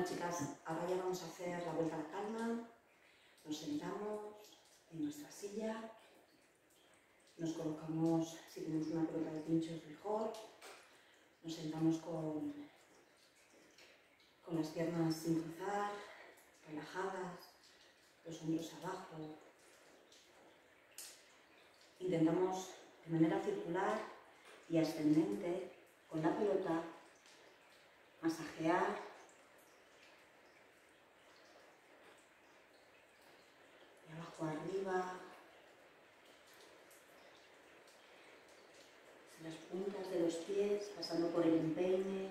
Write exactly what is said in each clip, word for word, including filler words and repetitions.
Bueno, chicas, ahora ya vamos a hacer la vuelta a la calma. Nos sentamos en nuestra silla, nos colocamos, si tenemos una pelota de pinchos mejor, nos sentamos con, con las piernas sin cruzar, relajadas, los hombros abajo. Intentamos de manera circular y ascendente con la pelota masajear de abajo a arriba, las puntas de los pies, pasando por el empeine,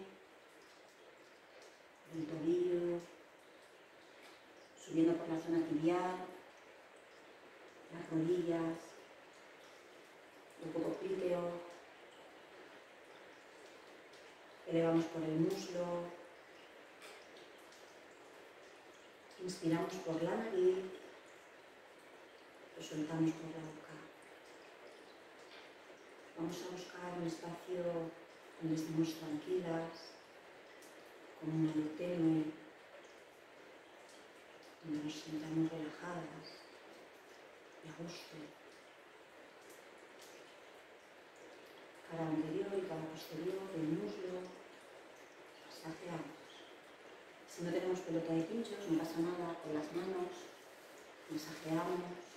el tobillo, subiendo por la zona tibial, las rodillas, el popliteo, elevamos por el muslo, inspiramos por la nariz, lo soltamos por la boca. Vamos a buscar un espacio donde estemos tranquilas, con una luz tenue, donde nos sintamos relajadas y a gusto. Cara anterior y cara posterior del muslo, masajeamos. Si no tenemos pelota de pinchos, no pasa nada, con las manos masajeamos.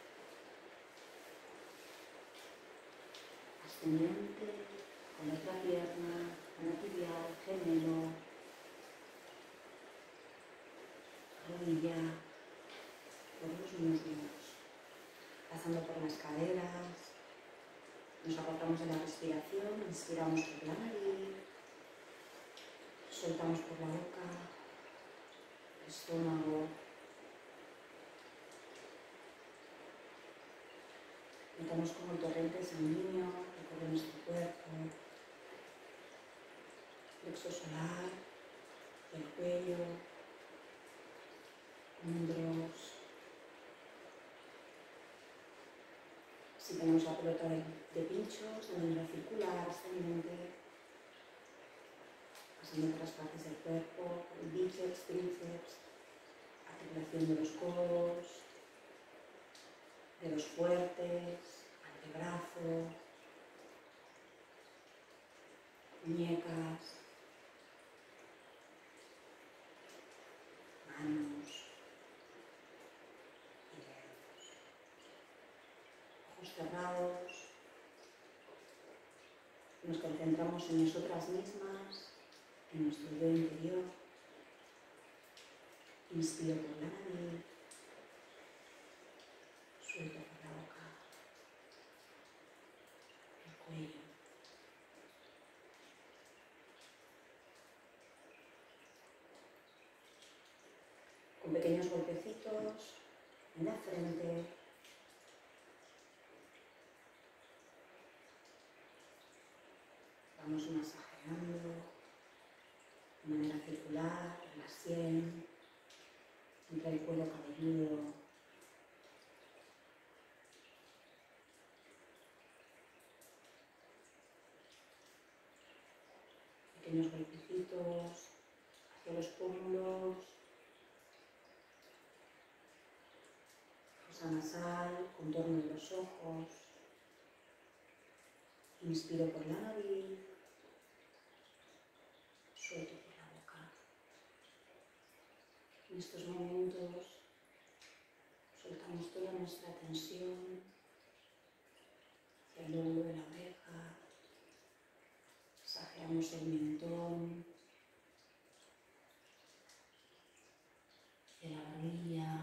Ascendente, con la otra pierna, con la tibial, gemelo, rodilla, por los muslos, pasando por las caderas, nos acortamos de la respiración, inspiramos por la nariz, soltamos por la boca, estómago, notamos como el torrente sanguíneo recorre nuestro cuerpo, plexo solar, el cuello, hombros. Si tenemos la pelota de, de pinchos, de manera circular, ascendente, pasando por las partes del cuerpo, el bíceps, tríceps, articulación de los codos, dedos fuertes, antebrazo, muñecas, manos y dedos. Ojos cerrados. Nos concentramos en nosotras mismas, en nuestro yo interior. Inspiro por la nariz, suelto por la boca, el cuello. Con pequeños golpecitos en la frente. Vamos masajeando de manera circular la sien, entre el cuero cabelludo. Pequeños golpecitos hacia los pómulos, fosa nasal, contorno de los ojos. Inspiro por la nariz, suelto por la boca. En estos momentos soltamos toda nuestra tensión hacia el lóbulo de la oreja, masajeamos el mentón, de la barbilla,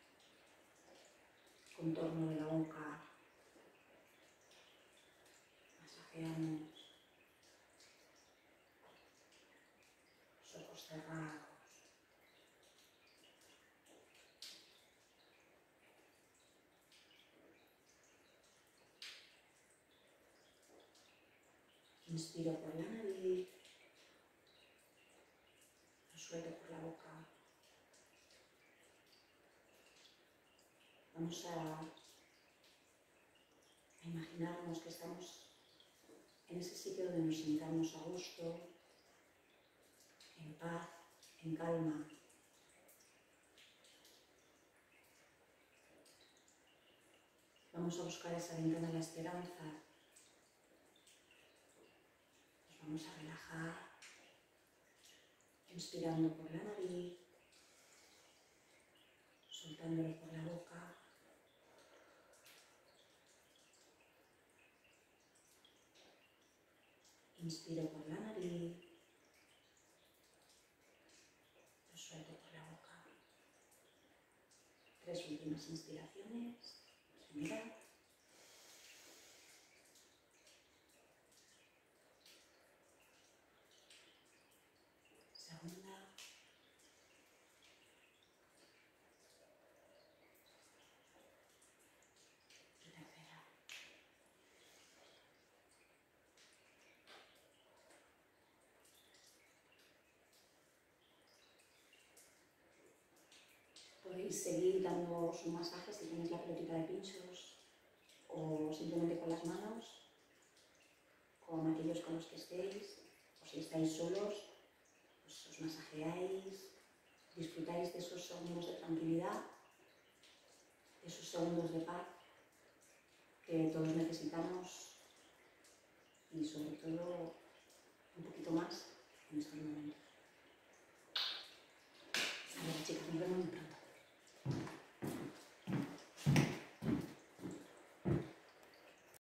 contorno de la boca, masajeamos los ojos cerrados. Inspiro por la nariz, lo suelto por la boca. Vamos a, a imaginarnos que estamos en ese sitio donde nos sintamos a gusto, en paz, en calma. Vamos a buscar esa ventana de la esperanza. Nos vamos a relajar, inspirando por la nariz, soltándolo por la boca. Inspiro por la nariz, lo suelto por la boca. Tres últimas inspiraciones. Primera. Segunda. Y tercera. Podéis seguir dándoos un masaje si tenéis la pelotita de pinchos o simplemente con las manos, con aquellos con los que estéis, o si estáis solos, pues os masajeáis, disfrutáis de esos segundos de tranquilidad, de esos segundos de paz que todos necesitamos y sobre todo